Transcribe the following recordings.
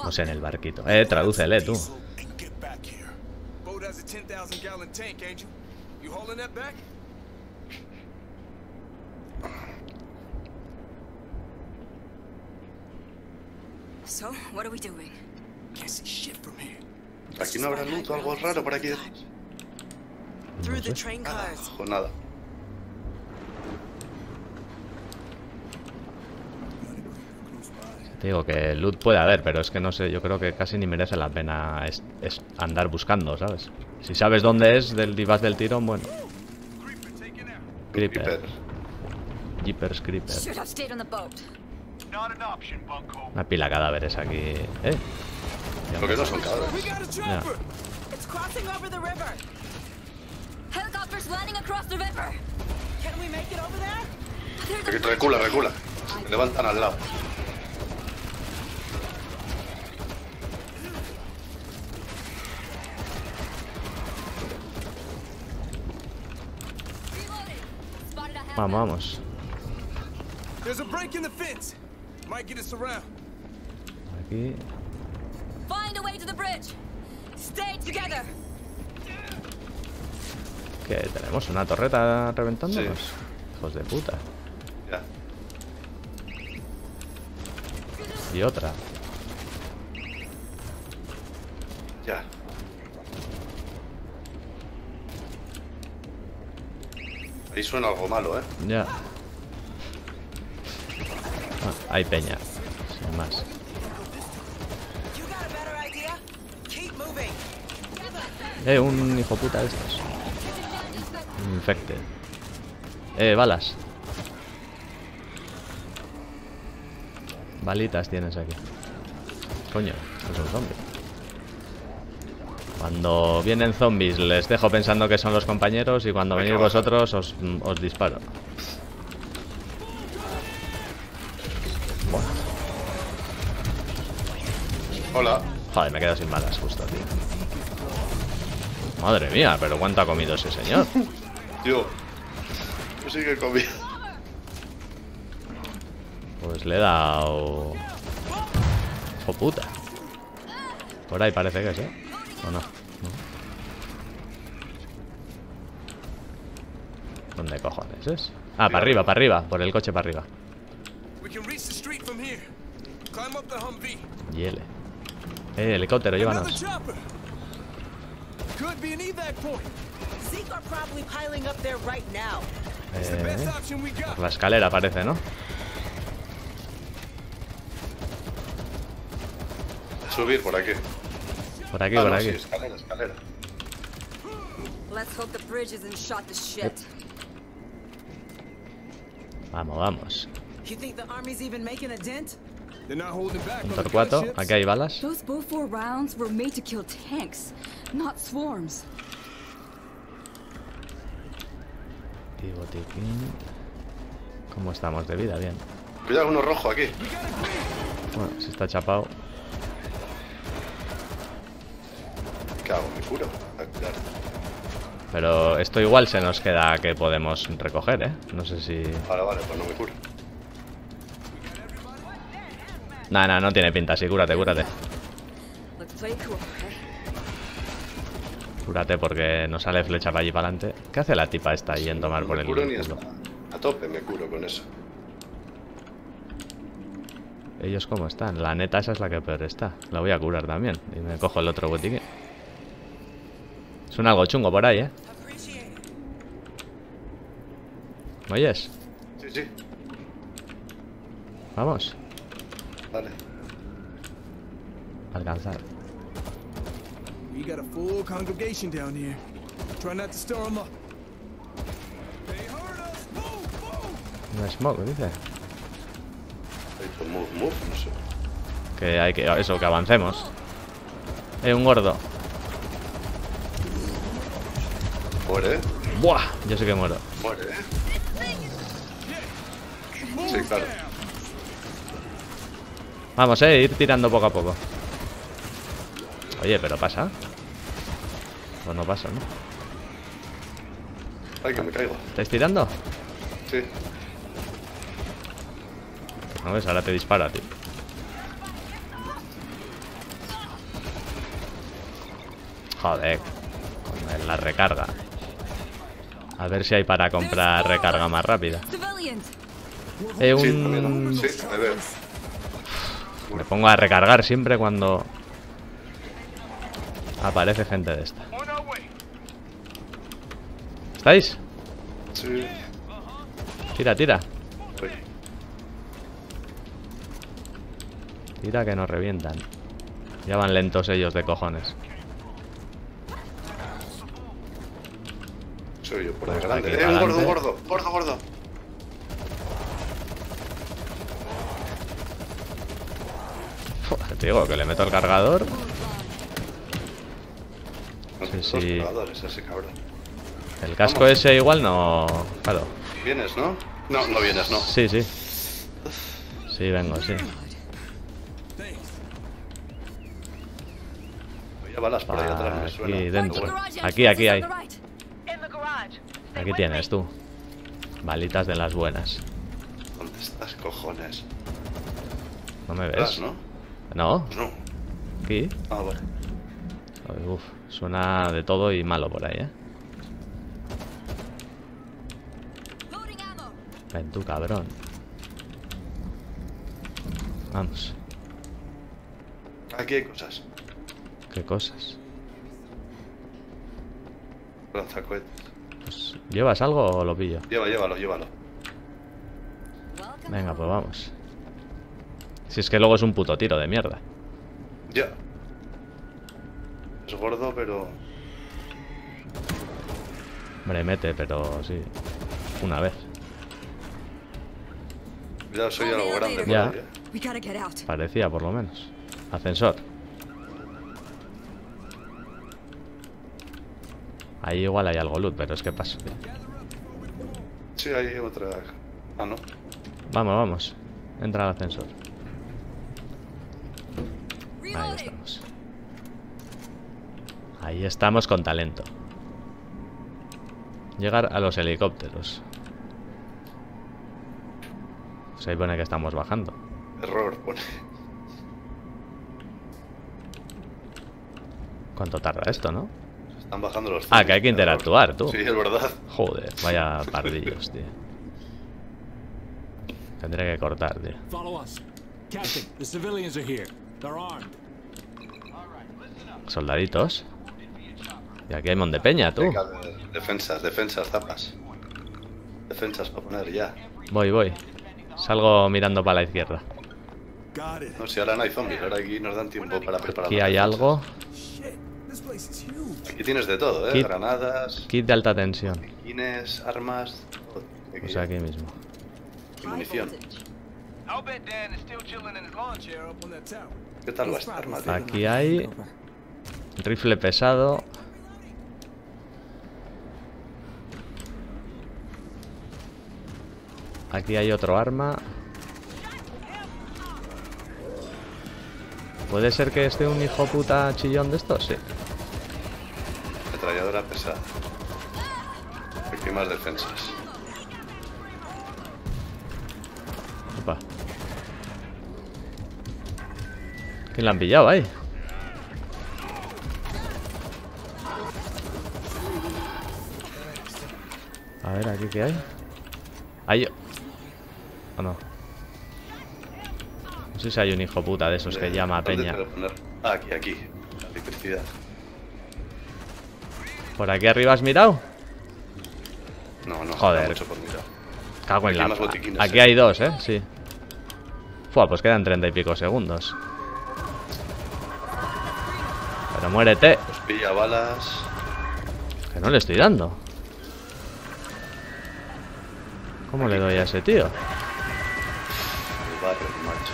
Estamos en el barquito. Tradúcele tú. So, what are we doing? Aquí no habrá luz o algo raro por aquí. Through the train cars. Pues nada. Te digo que loot puede haber, pero es que no sé, yo creo que casi ni merece la pena es andar buscando, ¿sabes? Si sabes dónde es y vas del tirón, bueno. Creeper. Jeepers Creeper. Should have stayed on the boat. Una pila de cadáveres aquí. Lo que no son cadáveres. Ya. It's crossing over the river. Helicopters landing across the river. Can we make it over there? Aquí, recula, recula. Se levantan al lado. Vamos, vamos. There's a break in the fence. Might get us around. Aquí. Find a way to the bridge. Stay together. ¿Qué? ¿Tenemos una torreta reventándonos? Sí. Hijos de puta. Ya. Y otra. Ya. Ahí suena algo malo, ¿eh? Ya. Hay peña. Sin más. You got a better idea? Keep moving. Un hijo puta de estos. Un infected. Balas. Balitas tienes aquí. Coño, esto es un zombie. Cuando vienen zombies les dejo pensando que son los compañeros y cuando venís vosotros os disparo. Buah. Hola. Joder, me he quedado sin balas justo, tío. Madre mía, pero ¿cuánto ha comido ese señor? Tío. Yo sí que he comido. Pues le he dado... ¡Hijo puta! Por ahí parece que es, ¿eh? ¿O no? ¿Dónde cojones es? Ah, para arriba, por el coche para arriba. Hiele. Helicóptero, llévanos. Por la escalera parece, ¿no? Subir por aquí. Por aquí, Ah, por no, aquí. sí, escalera, escalera. Let's hope the bridge isn't shot to shit. Vamos, vamos. You think the army's even making a dent? They're not holding back Un on the Torcuato, gunships. aquí hay balas. Those Bofors rounds were made to kill tanks, not swarms. Y botiquín. ¿Cómo estamos de vida? Bien. Cuidado, uno rojo aquí. Bueno, si está chapado. ¿Qué hago? ¿Me curo? A cuidar. Pero esto igual se nos queda que podemos recoger, ¿eh? No sé si... Vale, vale, pues no me curo. Nah, no tiene pinta, sí, cúrate, cúrate. Let's play cool, okay? Cúrate porque no sale flecha para allí para adelante. ¿Qué hace la tipa esta ahí en tomar No por me el curo ni culo? a tope, me curo con eso. ¿Ellos cómo están? La neta esa es la que peor está. La voy a curar también. Y me cojo el otro botiquín. Suena algo chungo por ahí, ¿eh? ¿Me oyes? Sí, sí. Vamos. Vale. Alcanzar. We got a full congregation down here. Try not to stir them up. They heard us. Move, move. Un smoke, dice. Ahí, pues move, no sé. Que hay que... Eso, que avancemos. Un gordo. Muere, ¿eh? Buah, yo sé que muero. Muere, ¿eh? Sí, claro. Vamos, ir tirando poco a poco. Oye, pero pasa. Pues no pasa, ¿no? Ay, que me caigo. ¿Estáis tirando? Sí. No ves, ahora te dispara, tío. Joder, con la recarga. A ver si hay para comprar recarga más rápida. Civilians. Sí, también. Sí, a ver. Me pongo a recargar siempre cuando aparece gente de esta. ¿Estáis? Sí. Tira, tira. Uy. Tira que nos revientan. Ya van lentos ellos de cojones. Soy yo por ahí Pues grande. aquí, Un gordo, adelante. gordo, gordo, gordo. Te digo que le meto el cargador. Sí, Los sí. jugadores, ese cabrón. El casco ese igual no... Claro. ¿Vienes, no? No, no vienes, no. Sí, sí. Sí, vengo, sí. Había balas por ahí atrás, me suena. Aquí dentro. Bueno, Aquí hay. In the garage. Stay Aquí with tienes me. tú. Balitas de las buenas. ¿dónde estás, cojones? ¿No me Atrás, ves? ¿no? No, No. aquí. Ah, vale. Uf, suena de todo y malo por ahí, ¿eh? Loading ammo. Ven tú, cabrón. Vamos. Aquí hay cosas. ¿Qué cosas? Lanzacohetes. Pues, ¿llevas algo o lo pillo? Llévalo. Welcome. Venga, pues vamos. Si es que luego es un puto tiro de mierda. Ya. Es gordo, pero... Hombre, mete, pero sí. Una vez. Cuidado, soy algo grande por Ya. ahí, We gotta get out. Parecía, por lo menos. Ascensor. Ahí igual hay algo loot, pero es que pasa. Sí, hay otra... Ah, no. Vamos, vamos. Entra al ascensor. Ahí Reloading. estamos. Ahí estamos con talento. Llegar a los helicópteros. Pues ahí pone que estamos bajando. Error, pone. ¿Cuánto tarda esto, no? Están bajando los... Ah, que hay que Error. interactuar, tú. Sí, es verdad. Joder, vaya pardillos, tío. Tendré que cortar, tío. Follow us. Captain, the civilians are here. They're armed. Soldaditos. Y aquí hay Montepeña, tú. Venga, defensas, zapas. Defensas para poner ya. Voy. Salgo mirando para la izquierda. Got it. No, si ahora no hay zombies, ahora aquí nos dan tiempo para preparar. Aquí las hay defensas. algo. Shit, this place is huge. Aquí tienes de todo, Kit. Granadas, Kit de alta tensión. guines, armas. Todo. Pues aquí mismo. Y munición. I'll bet Dan is still chilling in his lawn chair. Chair up on that tower. ¿Qué tal va esta arma, tío? Aquí hay rifle pesado. Aquí hay otro arma. ¿Puede ser que esté un hijo puta chillón de estos? Sí. Ametralladora pesada. Aquí hay más defensas. Opa. ¿Quién la han pillado ahí? A ver, ¿aquí qué hay? Hay... ¿O no? No sé si hay un hijo puta de esos que llama a ¿Dónde peña. te voy a poner? Ah, aquí. La electricidad. ¿Por aquí arriba has mirado? No, Joder. no mucho por mirar. Cago en Aquí la... hay más botiquines, Aquí hay dos, ¿eh? Sí. Fua, pues quedan 30 y pico segundos. Pero muérete. Pues pilla balas. Que no le estoy dando. ¿Cómo le doy a ese tío? El barrio, macho.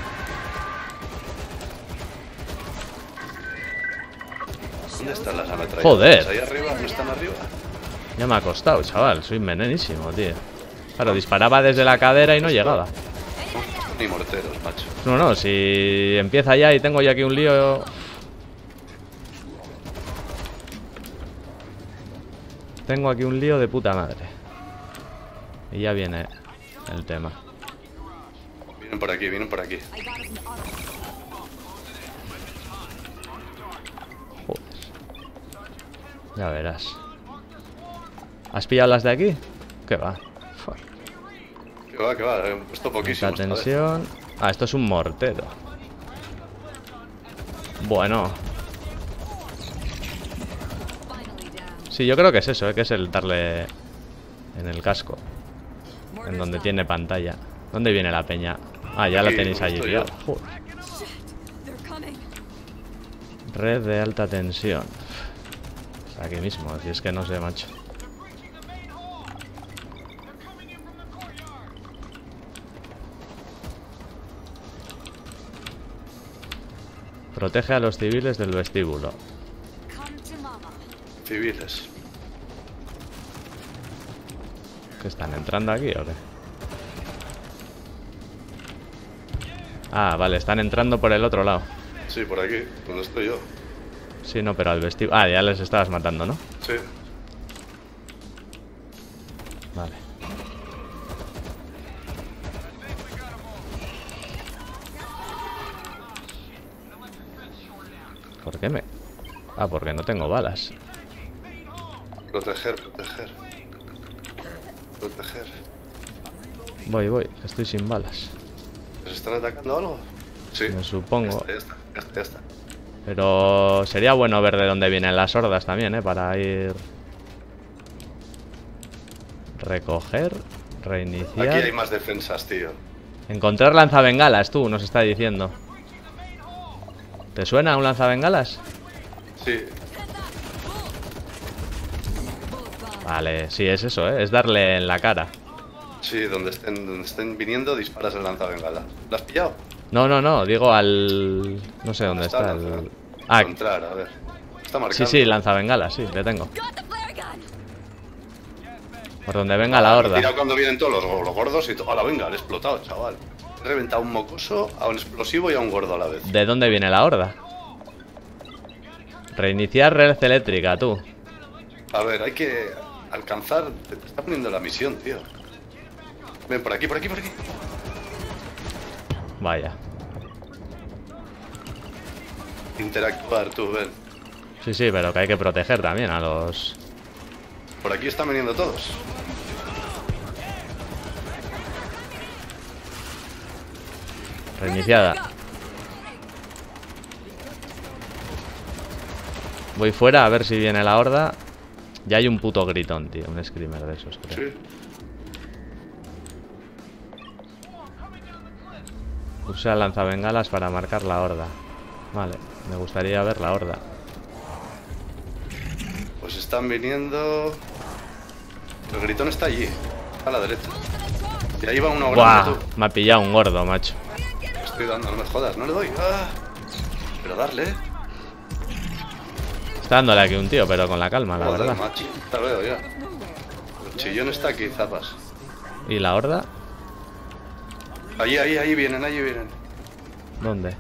¿Dónde están las ametralladoras? Joder. ¿Ahí arriba? ¿No están arriba? Ya me ha costado, chaval. Soy venenísimo, tío. Claro, disparaba desde la cadera y no llegaba. Ni morteros, macho. No, si empieza ya y tengo yo aquí un lío... Tengo aquí un lío de puta madre. Y ya viene el tema. Vienen por aquí, vienen por aquí. I got us an auto. Joder. Ya verás. ¿Has pillado las de aquí? ¿Qué va? Fuck. Que va, he puesto poquísimo. Esta tensión. Ah, esto es un mortero. Bueno. Sí, yo creo que es eso, que es el darle en el casco. En donde tiene pantalla. ¿Dónde viene la peña? Ah, ya la tenéis allí, tío. Red de alta tensión. Aquí mismo, si es que no sé, macho. Protege a los civiles del vestíbulo. Civiles. ¿Que están entrando aquí o qué? Ah, vale, están entrando por el otro lado. Sí, por aquí, donde estoy yo. Sí, no, pero al vestíbulo... Ah, ya les estabas matando, ¿no? Sí. Vale. ¿Por qué me...? Ah, porque no tengo balas. Proteger, proteger. Proteger. Voy, estoy sin balas. ¿Les están atacando algo? Sí. Me supongo. Ya está. Pero sería bueno ver de dónde vienen las hordas también, para ir... Recoger, reiniciar... Aquí hay más defensas, tío. Encontrar lanzabengalas, tú, nos está diciendo. ¿Te suena un lanzabengalas? Sí. Vale, sí, es eso, es darle en la cara. Sí, donde estén viniendo disparas el lanzabengala. ¿Lo has pillado? No, digo al... No sé dónde está el... Ah, Encontrar, a ver. Está marcado. sí, lanzabengalas, sí, le tengo. Por donde venga la horda. Mira cuando vienen todos los gordos y todo. ¡Hala, venga! Le he explotado, chaval. He reventado a un mocoso, a un explosivo y a un gordo a la vez. ¿De dónde viene la horda? Reiniciar red eléctrica, tú. A ver, hay que alcanzar... Te está poniendo la misión, tío. Ven, por aquí. Vaya. Interactuar, tú, ven. Sí, pero que hay que proteger también a los... Por aquí están viniendo todos. Reiniciada. Voy fuera a ver si viene la horda. Ya hay un puto gritón, tío. Un screamer de esos, creo. Sí. Usa lanzabengalas para marcar la horda. Vale, me gustaría ver la horda. Pues están viniendo... El gritón está allí, a la derecha. Y ahí va uno grande, ¡Buah! tú. Me ha pillado un gordo, macho. Estoy dando, no me jodas, no le doy. ¡Ah! Pero darle, Está dándole aquí un tío, pero con la calma, la Joder, verdad. macho. Te veo ya. El chillón está aquí, zapas. ¿Y la horda? Ahí vienen. ¿Dónde?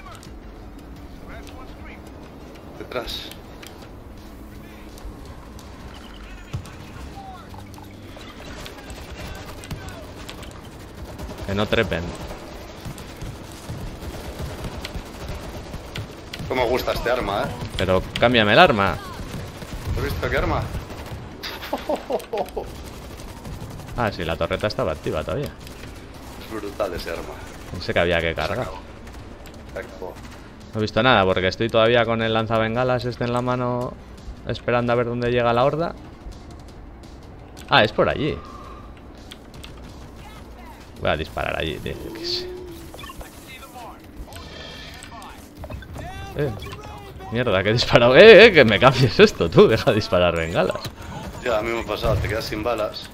Detrás. Que no trepen. ¿Cómo gusta este arma, Pero cámbiame el arma. ¿Has visto qué arma? Ah, sí, la torreta estaba activa todavía. Es brutal ese arma. Pensé que había que Se cargar. acabó. Se acabó. No he visto nada porque estoy todavía con el lanzabengalas este en la mano, esperando a ver dónde llega la horda. Ah, es por allí. Voy a disparar allí, tío. Yo qué sé. Mierda, que he disparado. Que me cambies esto, tú. Deja de disparar bengalas. Ya, a mí me ha pasado, te quedas sin balas.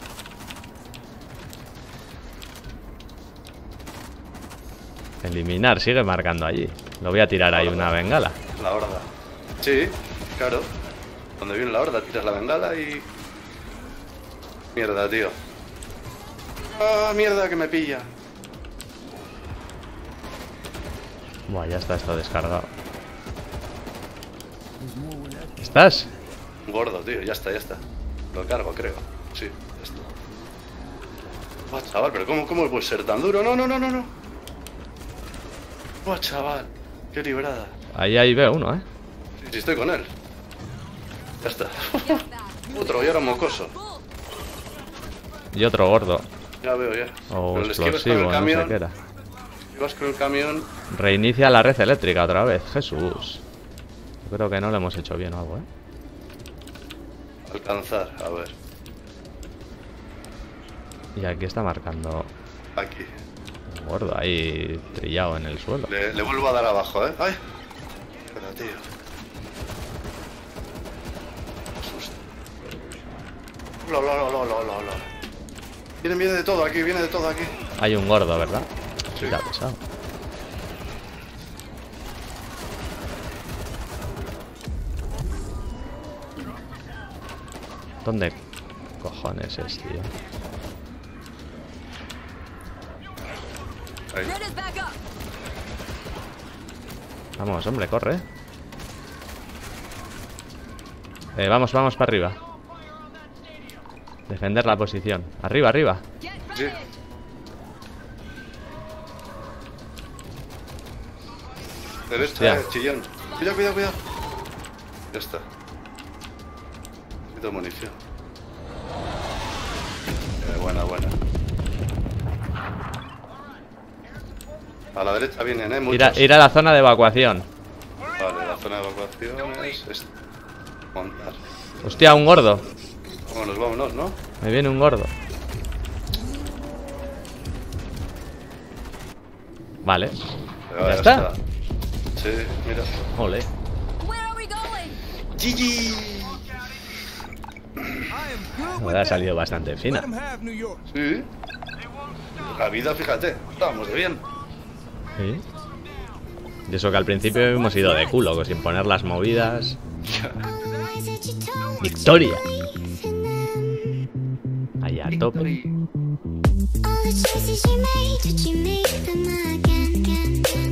Eliminar, sigue marcando allí. Lo voy a tirar ahí una bengala. La horda. Sí, claro. Cuando viene la horda, tiras la bengala y... Mierda, tío. ¡Ah, mierda, que me pilla! Buah, ya está esto descargado. ¿Estás? Gordo, tío, ya está. Lo cargo, creo. Sí, ya está. Buah, chaval, pero ¿cómo puede ser tan duro? No. Buah, chaval, qué librada. Ahí veo uno, Sí, estoy con él. Ya está. Otro, y ahora mocoso. Y otro gordo. Ya veo, ya. O Pero le esquivas con explosivo, el no sé camión. qué era. Vas con el camión. Reinicia la red eléctrica otra vez. Jesús. Yo creo que no lo hemos hecho bien o algo, ¿eh? Alcanzar, a ver. Y aquí está marcando Aquí. un gordo ahí trillado en el suelo. Le vuelvo a dar abajo, ¿eh? ¡Ay! Espera, tío. Asusta. Lo. Viene de todo aquí, viene de todo aquí. Hay un gordo, ¿verdad? Sí. Qué pesado. ¿Dónde cojones es, tío? Ahí. Red is back up. Vamos, hombre, corre. Vamos para arriba. Defender la posición. Arriba, arriba. Get Sí. ready. Derecha, Hostia. chillón. Cuidado. Ya está. Necesito munición. Buena. A la derecha vienen, muchos. Ir a la zona de evacuación. Vale, la zona de evacuación es montar. Hostia, un gordo. Vámonos, ¿no? Me viene un gordo. Vale. Pero ¿Ya está? Sí, mira. Ole. Where are we going? GG. Me ha salido bastante Let fina. 'em have New York. Sí. La vida, fíjate. Estábamos de bien. Sí. Y eso que al principio hemos ido de culo, sin poner las movidas. ¡Victoria! Ahí a tope. All the choices you made, did you make them again?